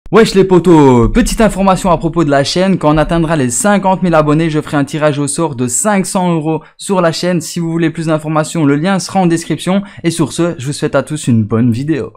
Wesh les potos, petite information à propos de la chaîne, quand on atteindra les 50 000 abonnés, je ferai un tirage au sort de 500 € sur la chaîne. Si vous voulez plus d'informations, le lien sera en description. Et sur ce, je vous souhaite à tous une bonne vidéo.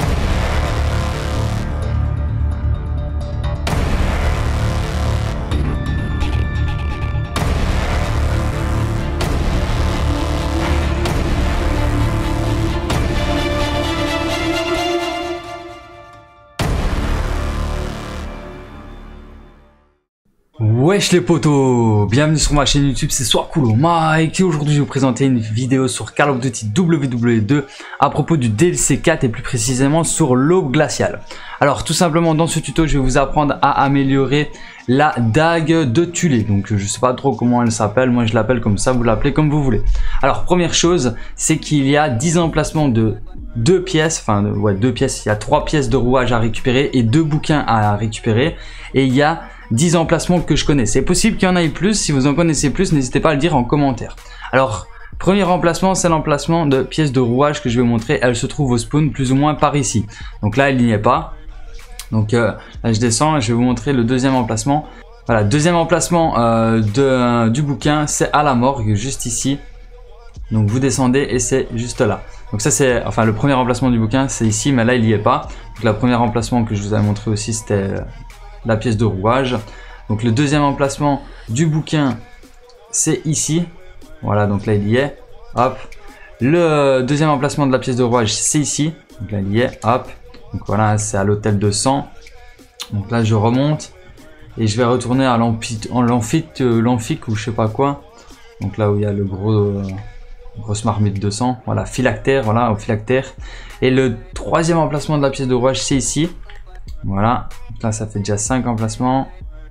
Wesh les potos, bienvenue sur ma chaîne YouTube, c'est Soircoolo Mike et aujourd'hui je vais vous présenter une vidéo sur Call of Duty WWE2 à propos du DLC 4 et plus précisément sur l'aube glaciale. Alors tout simplement dans ce tuto je vais vous apprendre à améliorer la dague de Tulé. Donc je sais pas trop comment elle s'appelle, moi je l'appelle comme ça, vous l'appelez comme vous voulez. Alors première chose, c'est qu'il y a 10 emplacements de 2 pièces, deux pièces, il y a 3 pièces de rouage à récupérer et 2 bouquins à récupérer et il y a 10 emplacements que je connais. C'est possible qu'il y en ait plus, si vous en connaissez plus, n'hésitez pas à le dire en commentaire. Alors, premier emplacement, c'est l'emplacement de pièces de rouage que je vais montrer. Elle se trouve au spawn plus ou moins par ici. Donc là, elle n'y est pas. Donc là, je descends et je vais vous montrer le deuxième emplacement. Voilà, deuxième emplacement du bouquin, c'est à la morgue, juste ici. Donc vous descendez et c'est juste là. Donc ça c'est, enfin le premier emplacement du bouquin, c'est ici, mais là il n'y est pas. Donc le premier emplacement que je vous avais montré aussi, c'était la pièce de rouage. Donc le deuxième emplacement du bouquin c'est ici, voilà, donc là il y est, hop. Le deuxième emplacement de la pièce de rouage c'est ici, donc là il y est, hop. Donc voilà, c'est à l'hôtel de sang. Donc là je remonte et je vais retourner à l'amphithéâtre ou je sais pas quoi. Donc là où il y a le grosse marmite de sang, voilà, phylactère, voilà, au phylactère. Et le troisième emplacement de la pièce de rouage c'est ici. Voilà, donc là ça fait déjà 5 emplacements.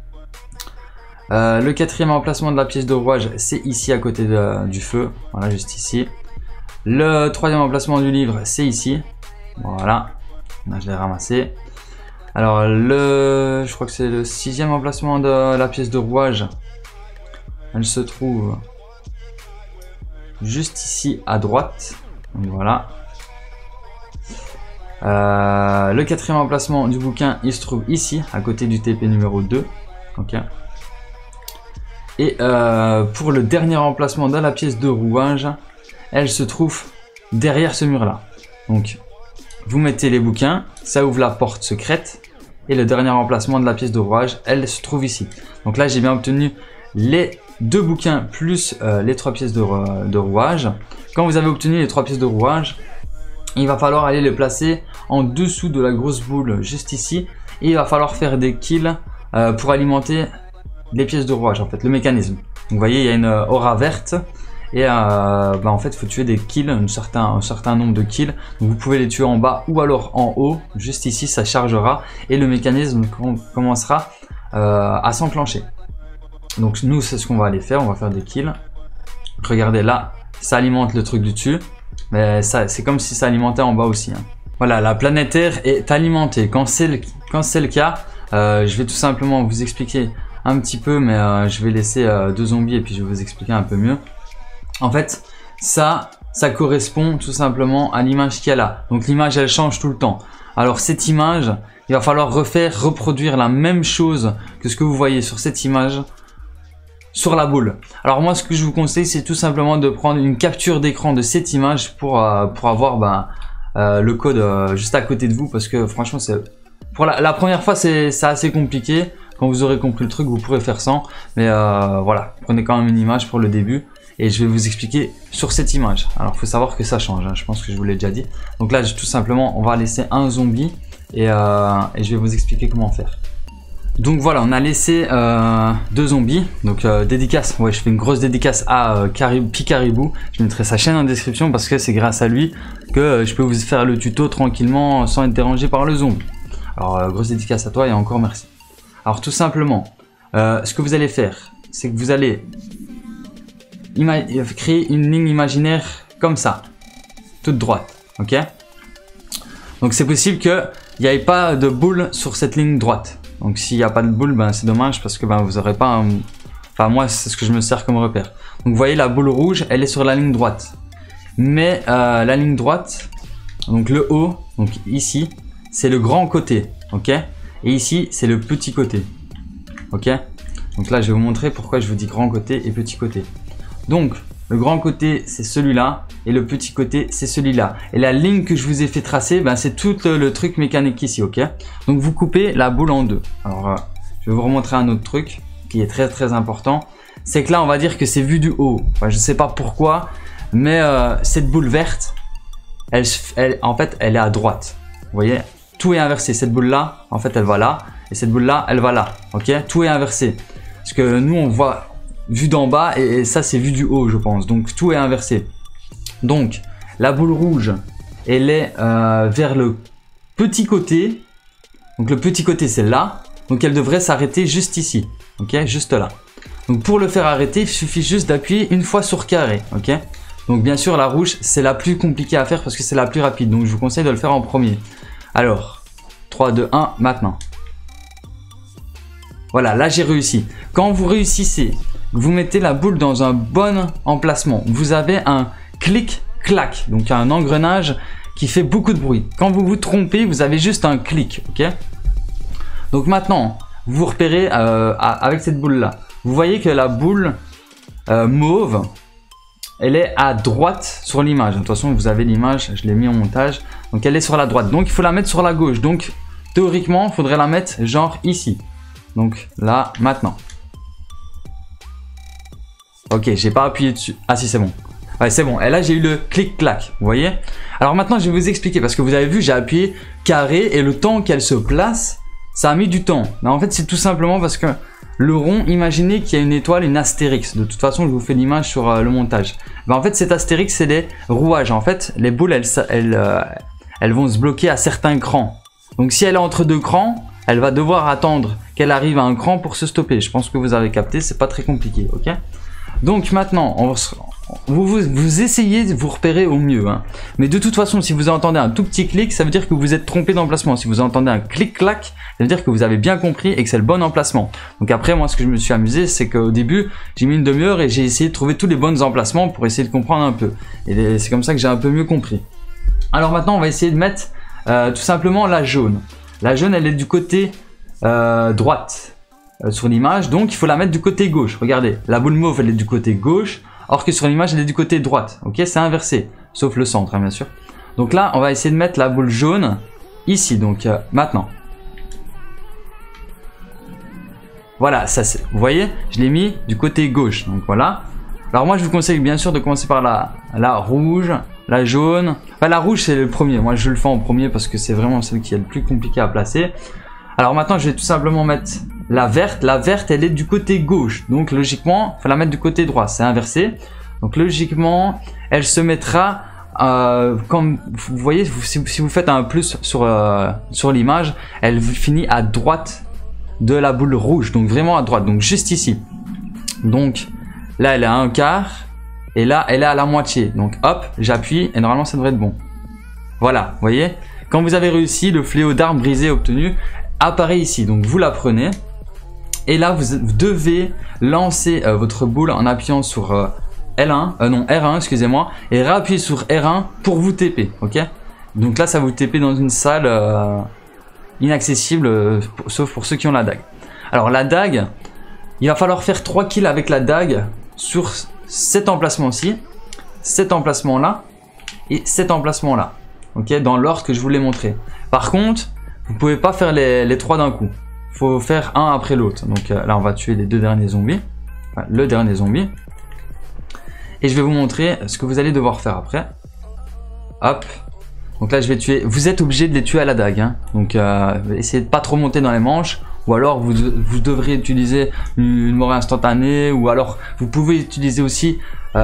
Le quatrième emplacement de la pièce de rouage c'est ici à côté du feu, voilà, juste ici. Le troisième emplacement du livre c'est ici, voilà, là je l'ai ramassé. Alors je crois que c'est le sixième emplacement de la pièce de rouage, elle se trouve juste ici à droite, donc voilà. Le quatrième emplacement du bouquin il se trouve ici à côté du TP numéro 2, ok. Et pour le dernier emplacement de la pièce de rouage, elle se trouve derrière ce mur là. Donc vous mettez les bouquins, ça ouvre la porte secrète et le dernier emplacement de la pièce de rouage elle se trouve ici. Donc là j'ai bien obtenu les 2 bouquins plus les 3 pièces de rouage. Quand vous avez obtenu les 3 pièces de rouage, il va falloir aller les placer en dessous de la grosse boule juste ici et il va falloir faire des kills pour alimenter les pièces de rouage, en fait le mécanisme. Donc vous voyez il y a une aura verte et en fait il faut tuer des kills, un certain nombre de kills. Donc vous pouvez les tuer en bas ou alors en haut, juste ici ça chargera et le mécanisme commencera à s'enclencher. Donc nous c'est ce qu'on va aller faire, on va faire des kills. Regardez là, ça alimente le truc du dessus, mais c'est comme si ça alimentait en bas aussi, hein. Voilà, la planète Terre est alimentée. Quand c'est le cas, je vais tout simplement vous expliquer un petit peu, mais je vais laisser 2 zombies et puis je vais vous expliquer un peu mieux. En fait, ça correspond tout simplement à l'image qu'il y a là. Donc l'image elle change tout le temps. Alors cette image, il va falloir reproduire la même chose que ce que vous voyez sur cette image sur la boule. Alors moi ce que je vous conseille c'est tout simplement de prendre une capture d'écran de cette image pour avoir le code juste à côté de vous, parce que franchement c'est pour la première fois c'est assez compliqué. Quand vous aurez compris le truc vous pourrez faire sans, mais voilà, prenez quand même une image pour le début et je vais vous expliquer sur cette image. Alors il faut savoir que ça change, hein, je pense que je vous l'ai déjà dit. Donc là tout simplement on va laisser un zombie et je vais vous expliquer comment faire. Donc voilà, on a laissé 2 zombies. Donc dédicace, ouais, je fais une grosse dédicace à Picaribou. Je mettrai sa chaîne en description parce que c'est grâce à lui que je peux vous faire le tuto tranquillement sans être dérangé par le zombie. Alors grosse dédicace à toi et encore merci. Alors tout simplement, ce que vous allez faire, c'est que vous allez créer une ligne imaginaire comme ça, toute droite, ok. Donc c'est possible qu'il n'y ait pas de boule sur cette ligne droite. Donc s'il n'y a pas de boule, c'est dommage parce que vous n'aurez pas un... Enfin moi c'est ce que je me sers comme repère. Donc vous voyez la boule rouge, elle est sur la ligne droite. Mais la ligne droite, donc le haut, donc ici, c'est le grand côté, ok. Et ici, c'est le petit côté. Ok? Donc là, je vais vous montrer pourquoi je vous dis grand côté et petit côté. Donc, le grand côté, c'est celui-là. Et le petit côté, c'est celui-là. Et la ligne que je vous ai fait tracer, ben, c'est tout le truc mécanique ici. Ok? Donc, vous coupez la boule en deux. Alors, je vais vous remontrer un autre truc qui est très très important. C'est que là, on va dire que c'est vu du haut. Enfin, je ne sais pas pourquoi, mais cette boule verte, en fait, elle est à droite. Vous voyez? Tout est inversé. Cette boule-là, en fait, elle va là. Et cette boule-là, elle va là. Ok? Tout est inversé. Parce que nous, on voit vu d'en bas et ça, c'est vu du haut, je pense. Donc, tout est inversé. Donc, la boule rouge, elle est vers le petit côté. Donc, le petit côté, c'est là. Donc, elle devrait s'arrêter juste ici. Ok? Juste là. Donc, pour le faire arrêter, il suffit juste d'appuyer une fois sur carré. Ok? Donc, bien sûr, la rouge, c'est la plus compliquée à faire parce que c'est la plus rapide. Donc, je vous conseille de le faire en premier. Alors, 3, 2, 1, maintenant. Voilà, là, j'ai réussi. Quand vous réussissez, vous mettez la boule dans un bon emplacement. Vous avez un clic-clac, donc un engrenage qui fait beaucoup de bruit. Quand vous vous trompez, vous avez juste un clic. Ok? Donc, maintenant, vous repérez avec cette boule-là. Vous voyez que la boule mauve, elle est à droite sur l'image. De toute façon, vous avez l'image, je l'ai mis en montage. Donc, elle est sur la droite. Donc, il faut la mettre sur la gauche. Donc, théoriquement, il faudrait la mettre genre ici. Donc, là, maintenant. Ok, j'ai pas appuyé dessus. Ah si, c'est bon. Ouais, c'est bon. Et là, j'ai eu le clic-clac. Vous voyez? Alors, maintenant, je vais vous expliquer. Parce que vous avez vu, j'ai appuyé carré. Et le temps qu'elle se place, ça a mis du temps. Mais en fait, c'est tout simplement parce que le rond, imaginez qu'il y a une étoile, une astérix. De toute façon, je vous fais l'image sur le montage. Ben, en fait, cette astérix, c'est les rouages. En fait, les boules, elles vont se bloquer à certains crans. Donc, si elle est entre deux crans, elle va devoir attendre qu'elle arrive à un cran pour se stopper. Je pense que vous avez capté, c'est pas très compliqué. Ok? Donc, maintenant, vous essayez de vous repérer au mieux. Hein. Mais de toute façon, si vous entendez un tout petit clic, ça veut dire que vous êtes trompé d'emplacement. Si vous entendez un clic-clac, ça veut dire que vous avez bien compris et que c'est le bon emplacement. Donc après, moi, ce que je me suis amusé, c'est qu'au début, j'ai mis une demi-heure et j'ai essayé de trouver tous les bons emplacements pour essayer de comprendre un peu. Et c'est comme ça que j'ai un peu mieux compris. Alors maintenant, on va essayer de mettre tout simplement la jaune. La jaune, elle est du côté droite sur l'image. Donc, il faut la mettre du côté gauche. Regardez, la boule mauve, elle est du côté gauche. Or que sur l'image, elle est du côté droite. Ok, c'est inversé. Sauf le centre, hein, bien sûr. Donc là, on va essayer de mettre la boule jaune ici. Donc maintenant. Voilà, ça c'est. Vous voyez, je l'ai mis du côté gauche. Donc voilà. Alors moi, je vous conseille bien sûr de commencer par la rouge, la jaune. Enfin, la rouge, c'est le premier. Moi, je le fais en premier parce que c'est vraiment celle qui est le plus compliqué à placer. Alors maintenant, je vais tout simplement mettre la verte. La verte, elle est du côté gauche. Donc logiquement, il faut la mettre du côté droit. C'est inversé. Donc logiquement, elle se mettra comme vous voyez, si vous faites un plus sur l'image, elle finit à droite de la boule rouge. Donc vraiment à droite. Donc juste ici. Donc là, elle est à un quart. Et là, elle est à la moitié. Donc hop, j'appuie et normalement, ça devrait être bon. Voilà, vous voyez. Quand vous avez réussi, le fléau d'arbre brisé obtenu apparaît ici. Donc vous la prenez. Et là, vous devez lancer votre boule en appuyant sur R1, excusez-moi. Et réappuyer sur R1 pour vous TP. Ok? Donc là, ça vous TP dans une salle inaccessible, sauf pour ceux qui ont la dague. Alors la dague, il va falloir faire 3 kills avec la dague sur cet emplacement-ci, cet emplacement-là et cet emplacement-là. Ok, dans l'ordre que je vous l'ai montré. Par contre, vous ne pouvez pas faire les 3 d'un coup. Il faut faire un après l'autre. Donc là, on va tuer les 2 derniers zombies. Enfin, le dernier zombie. Et je vais vous montrer ce que vous allez devoir faire après. Hop. Donc là, je vais tuer. Vous êtes obligé de les tuer à la dague. Hein. Donc, essayez de pas trop monter dans les manches. Ou alors, vous devrez utiliser une mort instantanée. Ou alors, vous pouvez utiliser aussi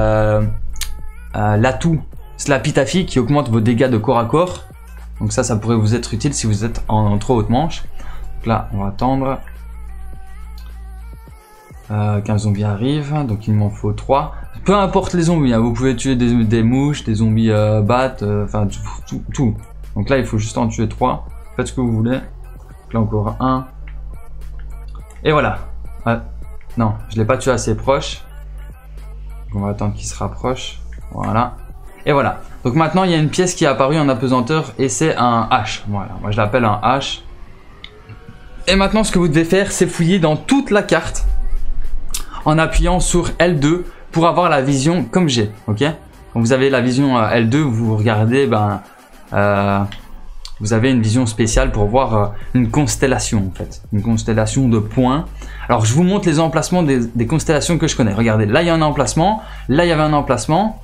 l'atout Slapitafi qui augmente vos dégâts de corps à corps. Donc ça pourrait vous être utile si vous êtes en trop haute manche. Donc là, on va attendre. 15 zombies arrivent. Donc, il m'en faut 3. Peu importe les zombies, hein, vous pouvez tuer des mouches, des zombies bat, enfin tout. Donc là, il faut juste en tuer 3. Faites ce que vous voulez. Donc là, encore 1. Et voilà. Non, je ne l'ai pas tué assez proche. Donc on va attendre qu'il se rapproche. Voilà. Et voilà. Donc maintenant, il y a une pièce qui est apparue en apesanteur et c'est un H. Voilà. Moi, je l'appelle un H. Et maintenant, ce que vous devez faire, c'est fouiller dans toute la carte en appuyant sur L2 pour avoir la vision comme j'ai. Ok? Quand vous avez la vision L2, vous regardez, vous avez une vision spéciale pour voir une constellation en fait. Une constellation de points. Alors, je vous montre les emplacements des constellations que je connais. Regardez, là, il y a un emplacement. Là, il y avait un emplacement.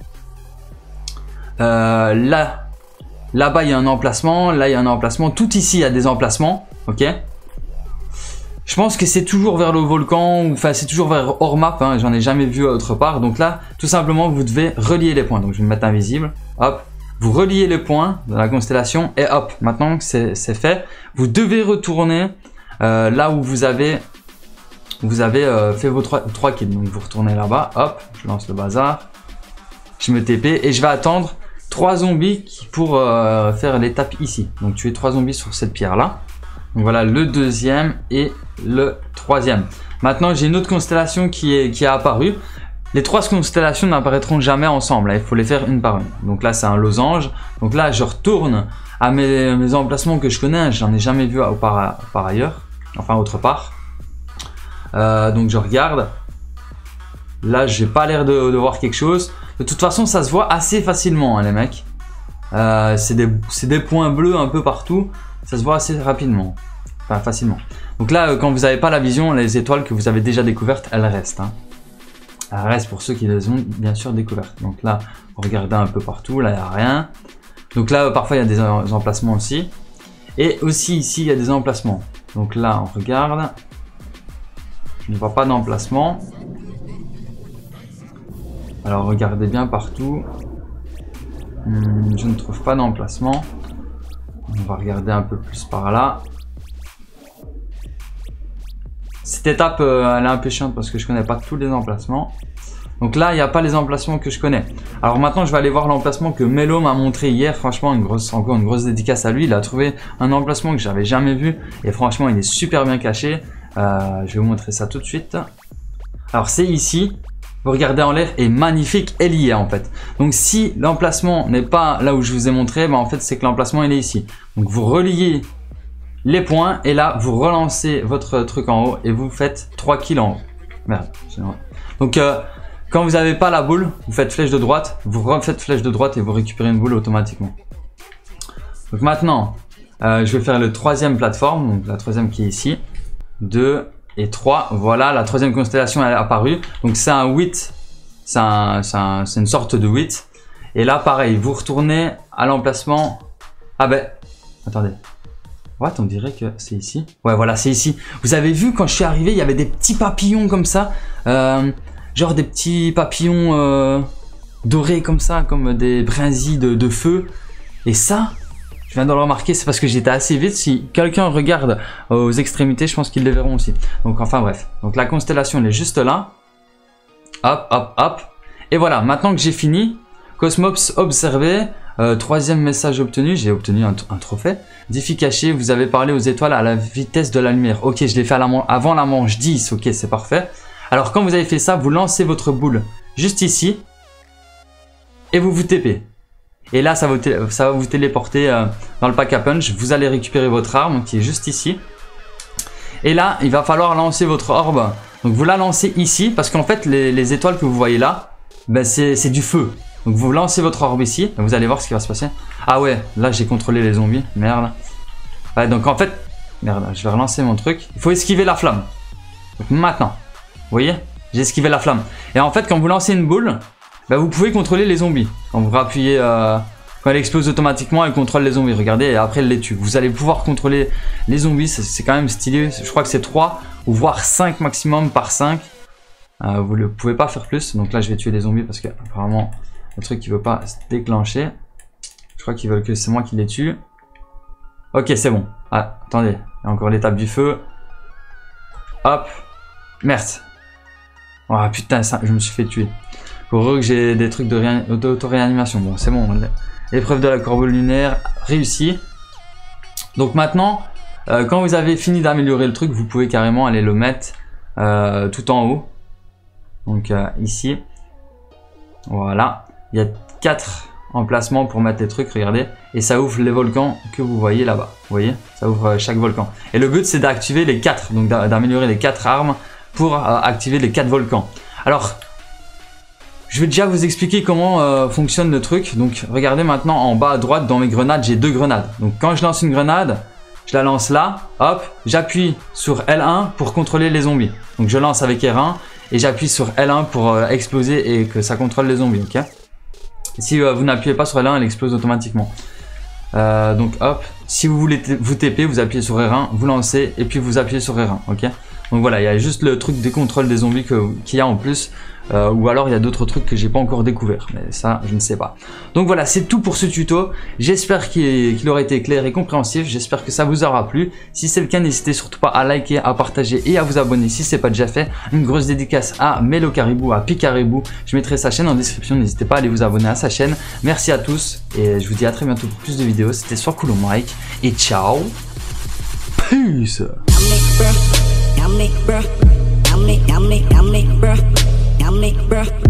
Là-bas, il y a un emplacement. Là, il y a un emplacement. Tout ici, il y a des emplacements. Ok? Je pense que c'est toujours vers le volcan, ou enfin c'est toujours vers hors map, hein, j'en ai jamais vu autre part. Donc là, tout simplement, vous devez relier les points. Donc je vais me mettre invisible, hop. Vous reliez les points dans la constellation et hop, maintenant que c'est fait, vous devez retourner là où vous avez fait vos 3 kills. Donc vous retournez là-bas, hop, je lance le bazar, je me TP et je vais attendre 3 zombies pour faire l'étape ici. Donc tuer 3 zombies sur cette pierre-là. Donc voilà le deuxième et le troisième. Maintenant j'ai une autre constellation qui est apparue. Les 3 constellations n'apparaîtront jamais ensemble. Il faut les faire une par une. Donc là c'est un losange. Donc là je retourne à mes emplacements que je connais. J'en ai jamais vu par ailleurs. Enfin autre part. Donc je regarde. Là j'ai pas l'air de voir quelque chose. De toute façon ça se voit assez facilement hein, les mecs. C'est des points bleus un peu partout. Ça se voit assez rapidement, enfin facilement. Donc là, quand vous n'avez pas la vision, les étoiles que vous avez déjà découvertes, elles restent. Hein. Elles restent pour ceux qui les ont bien sûr découvertes. Donc là, vous regardez un peu partout, là il n'y a rien. Donc là, parfois il y a des emplacements aussi. Et aussi ici, il y a des emplacements. Donc là, on regarde. Je ne vois pas d'emplacement. Alors regardez bien partout. Je ne trouve pas d'emplacement. On va regarder un peu plus par là. Cette étape, elle est un peu chiante parce que je connais pas tous les emplacements. Donc là, il n'y a pas les emplacements que je connais. Alors maintenant, je vais aller voir l'emplacement que Melo m'a montré hier. Franchement, encore une grosse dédicace à lui. Il a trouvé un emplacement que j'avais jamais vu. Et franchement, il est super bien caché. Je vais vous montrer ça tout de suite. Alors c'est ici. Vous regardez en l'air est magnifique, elle y est en fait. Donc si l'emplacement n'est pas là où je vous ai montré, en fait c'est que l'emplacement il est ici. Donc vous reliez les points et là vous relancez votre truc en haut et vous faites 3 kills en haut. Merde. Donc quand vous n'avez pas la boule, vous faites flèche de droite, vous refaites flèche de droite et vous récupérez une boule automatiquement. Donc maintenant, je vais faire le troisième plateforme, donc la troisième qui est ici. 2 et 3, voilà, la troisième constellation elle est apparue. Donc c'est un 8, c'est une sorte de 8. Et là pareil, vous retournez à l'emplacement. Ah ben, attendez. What, on dirait que c'est ici. Ouais voilà, c'est ici. Vous avez vu quand je suis arrivé, il y avait des petits papillons comme ça. Genre des petits papillons dorés comme ça, comme des brindilles de feu. Et ça, je viens de le remarquer, c'est parce que j'étais assez vite. Si quelqu'un regarde aux extrémités, je pense qu'ils les verront aussi. Donc enfin bref. Donc la constellation elle est juste là. Hop, hop, hop. Et voilà, maintenant que j'ai fini, Cosmops observé, troisième message obtenu, j'ai obtenu un trophée. Défi caché, vous avez parlé aux étoiles à la vitesse de la lumière. Ok, je l'ai fait avant la manche 10, ok, c'est parfait. Alors quand vous avez fait ça, vous lancez votre boule juste ici. Et vous vous TP. Et là, ça va vous téléporter dans le pack à punch. Vous allez récupérer votre arme qui est juste ici. Et là, il va falloir lancer votre orbe. Donc vous la lancez ici parce qu'en fait, les étoiles que vous voyez là, ben, c'est du feu. Donc vous lancez votre orbe ici. Vous allez voir ce qui va se passer. Ah ouais, là j'ai contrôlé les zombies. Merde. Ouais, donc en fait, merde, je vais relancer mon truc. Il faut esquiver la flamme. Donc maintenant, vous voyez, j'ai esquivé la flamme. Et en fait, quand vous lancez une boule, bah, vous pouvez contrôler les zombies. Quand vous rappuyez, quand elle explose automatiquement, elle contrôle les zombies. Regardez, et après elle les tue. Vous allez pouvoir contrôler les zombies, c'est quand même stylé. Je crois que c'est 3 ou voire 5 maximum par 5. Vous ne pouvez pas faire plus. Donc là, je vais tuer les zombies parce que apparemment le truc qui veut pas se déclencher. Je crois qu'ils veulent que c'est moi qui les tue. Ok, c'est bon. Ah, attendez, il y a encore l'étape du feu. Hop, merde. Oh putain, ça, je me suis fait tuer. Pour eux que j'ai des trucs d'auto-réanimation. Bon, c'est bon. L'épreuve de la courbe lunaire réussie. Donc maintenant, quand vous avez fini d'améliorer le truc, vous pouvez carrément aller le mettre tout en haut. Donc ici. Voilà. Il y a 4 emplacement pour mettre les trucs, regardez. Et ça ouvre les volcans que vous voyez là-bas. Vous voyez, ça ouvre chaque volcan. Et le but c'est d'activer les 4, donc d'améliorer les 4 armes pour activer les 4 volcans. Alors, je vais déjà vous expliquer comment fonctionne le truc. Donc regardez maintenant en bas à droite dans mes grenades, j'ai 2 grenades. Donc quand je lance une grenade, je la lance là, hop, j'appuie sur L1 pour contrôler les zombies. Donc je lance avec R1 et j'appuie sur L1 pour exploser et que ça contrôle les zombies, ok. Si vous n'appuyez pas sur L1, elle explose automatiquement. Donc hop, si vous voulez vous TP, vous appuyez sur R1, vous lancez et puis vous appuyez sur R1, ok. Donc voilà, il y a juste le truc des contrôles des zombies qu'il y a en plus. Ou alors il y a d'autres trucs que j'ai pas encore découvert, mais ça je ne sais pas. Donc voilà, c'est tout pour ce tuto. J'espère qu'il aura été clair et compréhensif. J'espère que ça vous aura plu. Si c'est le cas, n'hésitez surtout pas à liker, à partager et à vous abonner si c'est pas déjà fait. Une grosse dédicace à Melo Caribou, à Picaribou. Je mettrai sa chaîne en description. N'hésitez pas à aller vous abonner à sa chaîne. Merci à tous et je vous dis à très bientôt pour plus de vidéos. C'était sur Cool Mike et ciao. Peace. Bruh.